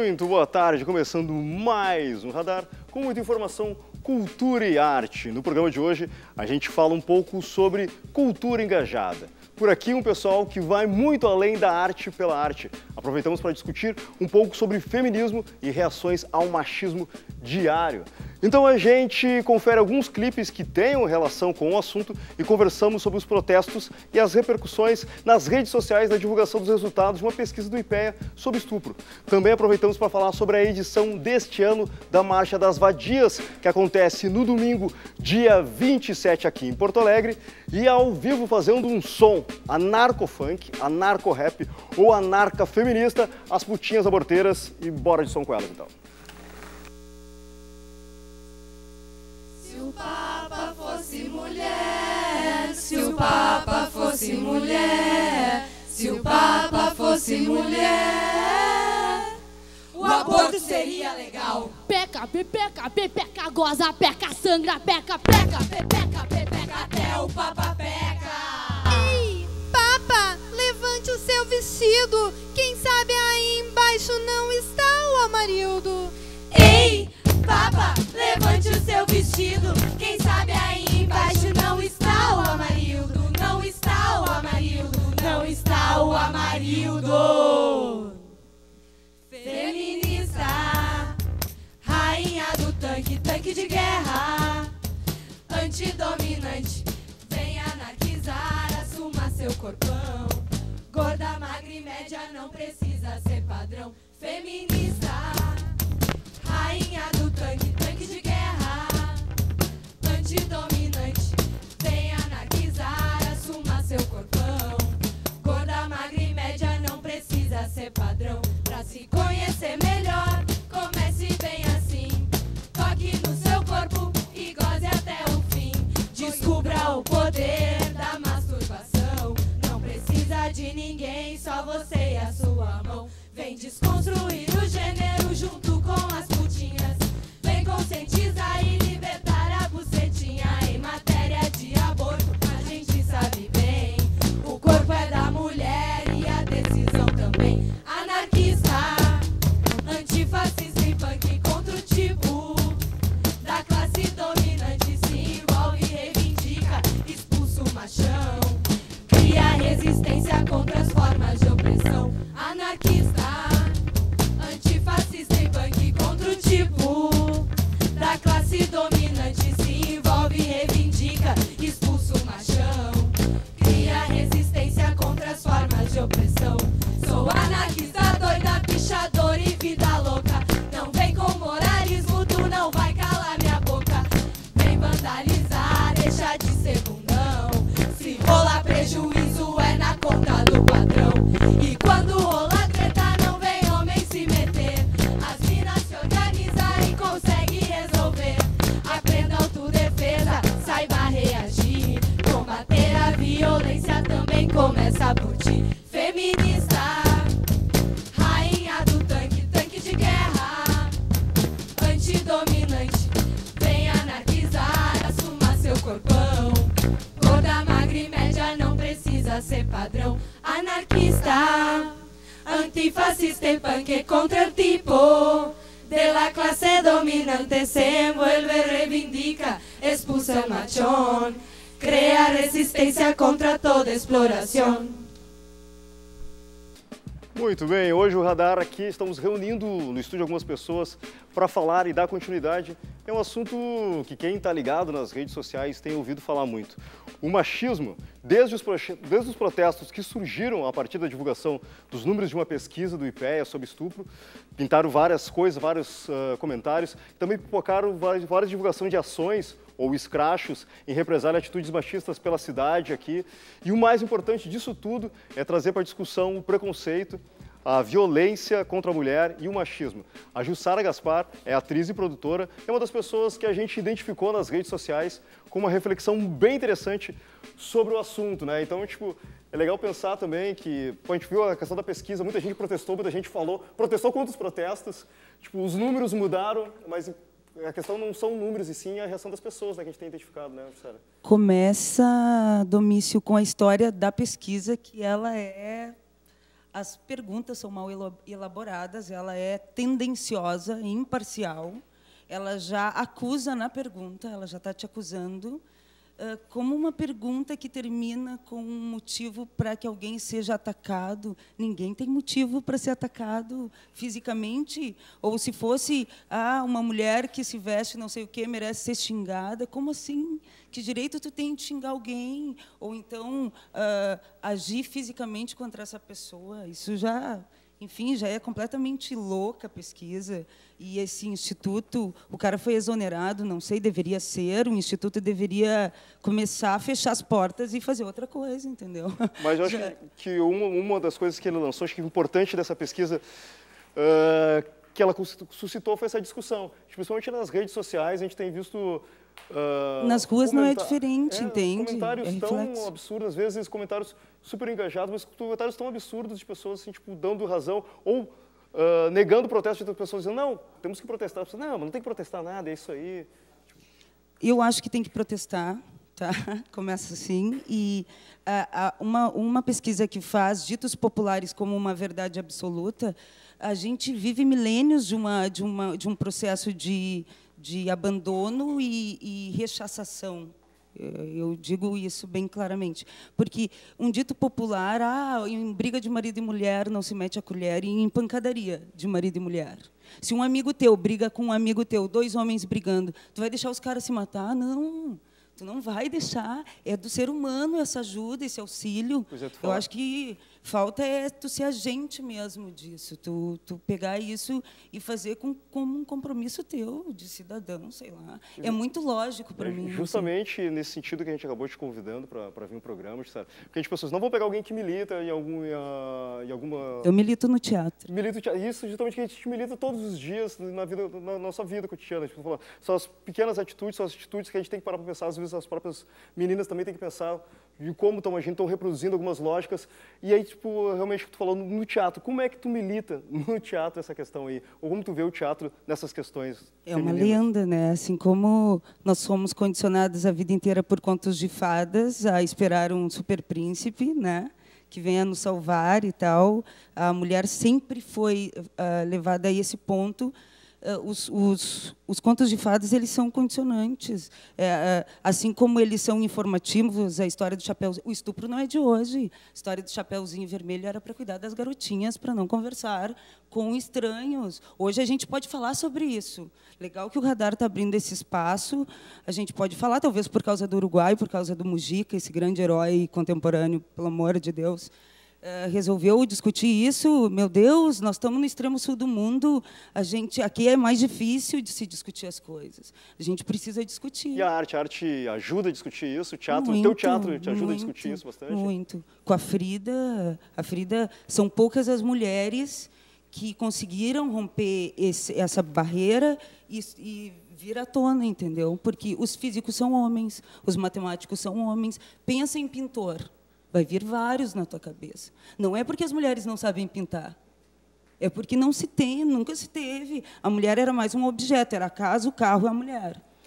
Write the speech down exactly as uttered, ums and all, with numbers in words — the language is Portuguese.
Muito boa tarde, começando mais um Radar com muita informação, cultura e arte. No programa de hoje a gente fala um pouco sobre cultura engajada. Por aqui um pessoal que vai muito além da arte pela arte. Aproveitamos para discutir um pouco sobre feminismo e reações ao machismo diário. Então a gente confere alguns clipes que tenham relação com o assunto e conversamos sobre os protestos e as repercussões nas redes sociais da divulgação dos resultados de uma pesquisa do IPEA sobre estupro. Também aproveitamos para falar sobre a edição deste ano da Marcha das Vadias, que acontece no domingo, dia vinte e sete, aqui em Porto Alegre, e ao vivo fazendo um som, anarco-funk, anarco-rap ou anarca-feminista, as putinhas aborteiras, e bora de som com elas então. Se o Papa fosse mulher, se o Papa fosse mulher, se o Papa fosse mulher, o aborto seria legal. Peca, pepeca, pepeca, goza, peca, sangra, peca, peca, pepeca, pepeca, até o Papa peca. Ei, Papa, levante o seu vestido. Quem sabe aí embaixo não está o Amarildo. Ei, Papa, levante o seu vestido. Quem sabe aí embaixo não está o Amarildo. Não está o Amarildo. Não está o Amarildo. Feminista, rainha do tanque, tanque de guerra, antidominante, vem anarquizar, assuma seu corpão. Gorda, magra e média não precisa ser padrão. Feminista, rainha do tanque, tanque de guerra, antidominante, vem anarquizar, assuma seu corpão. Gorda, magra e média não precisa ser padrão. Pra se conhecer melhor, comece bem assim. Toque no seu corpo e goze até o fim. Descubra o poder da masturbação. Não precisa de ninguém, só você e a sua mão. Vem desconstruir o gênero junto com as putinhas. Vem conscientizar e libertar a bucetinha. Em matéria de aborto, a gente sabe bem. O corpo é da mulher e a decisão também. Anarquista, antifascista e punk contra o tipo da classe dominante. Se envolve e reivindica, expulsa o machão. Cria resistência contra as formas de opressão. Anarquista, antifascista e punk contra o tipo da classe dominante. Se envolve e reivindica, expulsa o machão. Cria resistência contra as formas de opressão. Sou anarquista, doida, pichadora e vida louca. Não vem com moralismo, tu não vai calar minha boca. Vem vandalizar, deixa de ser bundão. Se rolar prejuízo é na conta do patrão. E quando rolar treta não vem homem se meter. As minas se organizam e conseguem resolver. Aprenda autodefesa, saiba reagir. Combater a violência também começa por ti. Feminista, rainha do tanque, tanque de guerra, antidominante, vem anarquizar, assuma seu corpão. Gorda, magra e média não precisa ser padrão. Anarquista, antifascista y punk contra el tipo de la clase dominante. Se envuelve, reivindica, expulsa el machón. Crea resistência contra toda exploração. Muito bem, hoje o Radar aqui, estamos reunindo no estúdio algumas pessoas para falar e dar continuidade. É um assunto que quem está ligado nas redes sociais tem ouvido falar muito. O machismo, desde os, desde os protestos que surgiram a partir da divulgação dos números de uma pesquisa do IPEA sobre estupro, pintaram várias coisas, vários uh, comentários, também pipocaram várias, várias divulgações de ações ou escrachos em represália a atitudes machistas pela cidade aqui. E o mais importante disso tudo é trazer para a discussão o preconceito, a violência contra a mulher e o machismo. A Jussara Gaspar é atriz e produtora, é uma das pessoas que a gente identificou nas redes sociais com uma reflexão bem interessante sobre o assunto, né? Então, tipo, é legal pensar também que, pô, a gente viu a questão da pesquisa, muita gente protestou, muita gente falou, protestou contra os protestos, tipo, os números mudaram, mas a questão não são números, e sim a reação das pessoas, né, que a gente tem identificado, né, Jussara? Começa, Domício, com a história da pesquisa, que ela é as perguntas são mal elaboradas, ela é tendenciosa, imparcial, ela já acusa na pergunta, ela já está te acusando, uh, como uma pergunta que termina com um motivo para que alguém seja atacado. Ninguém tem motivo para ser atacado fisicamente. Ou se fosse ah, uma mulher que se veste não sei o quê, merece ser xingada. Como assim? Que direito tu tem de xingar alguém? Ou então uh, agir fisicamente contra essa pessoa? Isso já... Enfim, já é completamente louca a pesquisa. E esse instituto, o cara foi exonerado, não sei, deveria ser, o instituto deveria começar a fechar as portas e fazer outra coisa, entendeu? Mas eu acho já... que uma, uma das coisas que ele lançou, acho que importante dessa pesquisa, uh, que ela suscitou foi essa discussão. Principalmente nas redes sociais, a gente tem visto... Uh, Nas ruas não é diferente, é, entende? Comentários é tão absurdos, às vezes comentários super engajados, mas comentários tão absurdos de pessoas assim, tipo, dando razão ou uh, negando o protesto de outras pessoas, dizendo, não, temos que protestar. Não, mas não tem que protestar nada, é isso aí. Eu acho que tem que protestar, tá? Começa assim. E uh, uma, uma pesquisa que faz ditos populares como uma verdade absoluta, a gente vive milênios de, uma, de, uma, de um processo de... de abandono e, e rechaçação. Eu digo isso bem claramente. Porque um dito popular, ah, em briga de marido e mulher não se mete a colher, e em pancadaria de marido e mulher. Se um amigo teu briga com um amigo teu, dois homens brigando, tu vai deixar os caras se matar? Não. Tu não vai deixar. É do ser humano essa ajuda, esse auxílio. É, eu acho que falta é tu ser agente mesmo disso, tu, tu pegar isso e fazer com, como um compromisso teu de cidadão, sei lá. É muito lógico para é, mim. Justamente assim. Nesse sentido que a gente acabou te convidando para vir no programa, sabe? Porque a gente pensou, não vou pegar alguém que milita em, algum, em alguma... Eu milito no teatro. Milito teatro. Isso, justamente, que a gente milita todos os dias na, vida, na nossa vida cotidiana. Tipo, são as pequenas atitudes, são as atitudes que a gente tem que parar para pensar. Às vezes as próprias meninas também têm que pensar de como estão agindo, estão reproduzindo algumas lógicas. E aí, tipo, realmente, tu falou no teatro, como é que tu milita no teatro essa questão aí? Ou como tu vê o teatro nessas questões É uma femininas? lenda, né? Assim como nós somos condicionados a vida inteira por contos de fadas, a esperar um super príncipe, né? Que venha nos salvar e tal. A mulher sempre foi uh, levada a esse ponto. Uh, os, os, os contos de fadas, eles são condicionantes. É, uh, assim como eles são informativos, a história do Chapeuzinho... O estupro não é de hoje. A história do Chapeuzinho Vermelho era para cuidar das garotinhas, para não conversar com estranhos. Hoje a gente pode falar sobre isso. Legal que o Radar está abrindo esse espaço. A gente pode falar, talvez por causa do Uruguai, por causa do Mujica, esse grande herói contemporâneo, pelo amor de Deus. Uh, resolveu discutir isso. Meu Deus, nós estamos no extremo sul do mundo, a gente, aqui é mais difícil de se discutir as coisas. A gente precisa discutir. E a arte? A arte ajuda a discutir isso? O teatro, muito, o teu teatro te ajuda muito, a discutir isso bastante? Muito. Com a Frida, a Frida, são poucas as mulheres que conseguiram romper esse, essa barreira e, e vir à tona, entendeu? Porque os físicos são homens, os matemáticos são homens. Pensa em pintor. Vai vir vários na tua cabeça. Não é porque as mulheres não sabem pintar. É porque não se tem, nunca se teve. A mulher era mais um objeto, era a casa, o carro e a mulher.